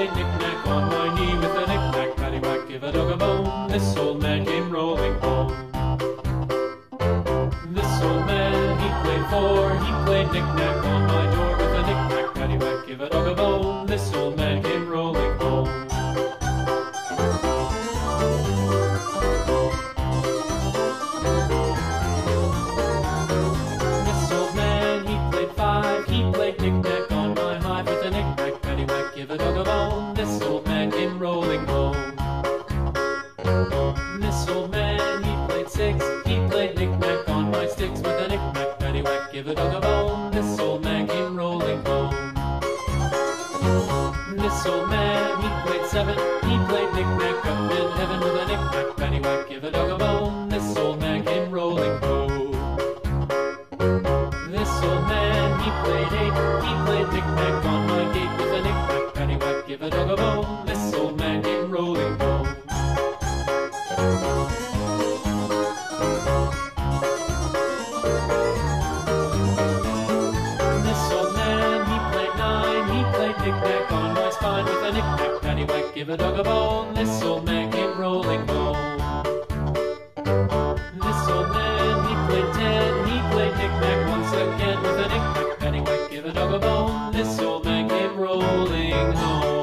played knick-knack on my knee with a knick-knack, paddywhack, give a dog a bone. This old man came rolling home. This old man, he played four, he played knick-knack on my door with a knick-knack, paddywhack, give a dog a bone. This old man came rolling home. This old man, he played five, he played knick-knack on my hive with a knick-knack, paddywhack, give a dog a bone. This old man came rolling home. This old man, he played six, he played knick-knack on my sticks with a knick-knack, paddywhack, give a dog a bone. This old man came rolling home. This old man, he played seven, he played knick-knack up in heaven with a knick-knack, paddywhack, give a dog a bone. This old man came rolling home. This old man, he played eight, he played knick-knack on my gate with a knick-knack, paddywhack, give a dog a bone. This old man came rolling home. This old man, he played nine, he played knick-knack on my spine with a knick-knack, paddywhack, give a dog a bone. This old man came rolling home. This old man, he played ten, he played knick-knack once again with a knick-knack, paddywhack, give a dog a bone. This old man came rolling home.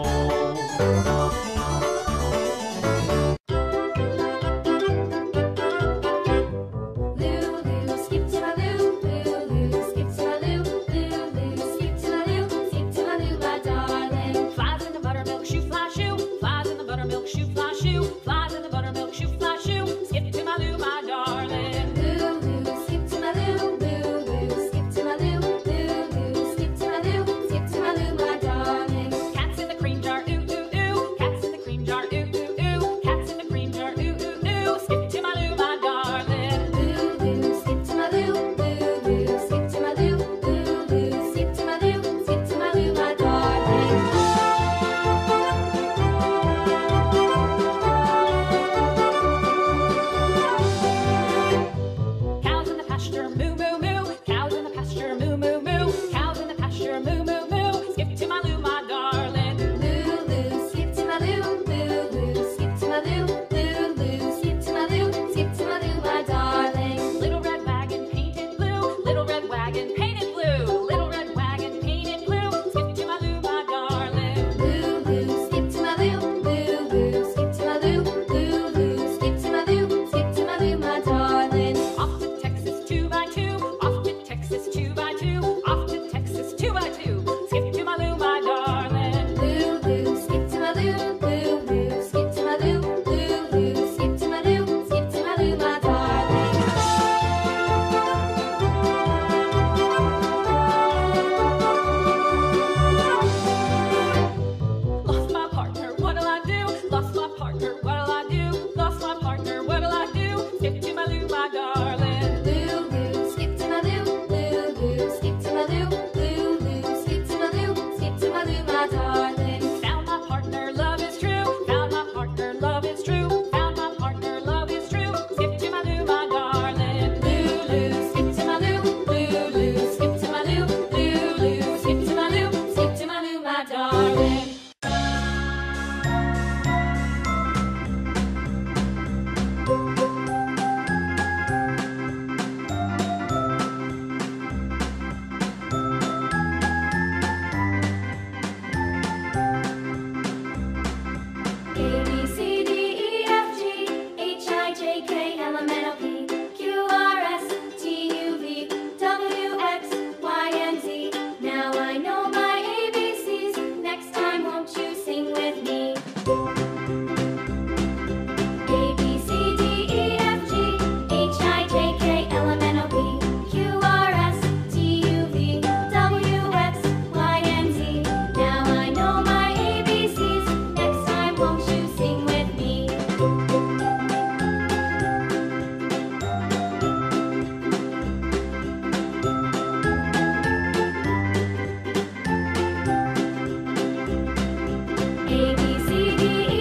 A, B, C, D,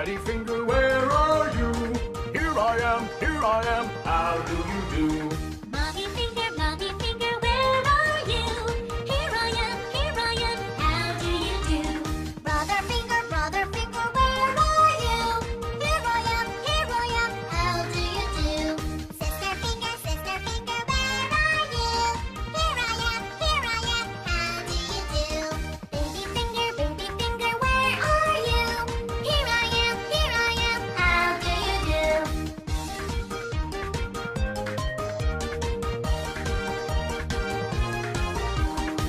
Daddy finger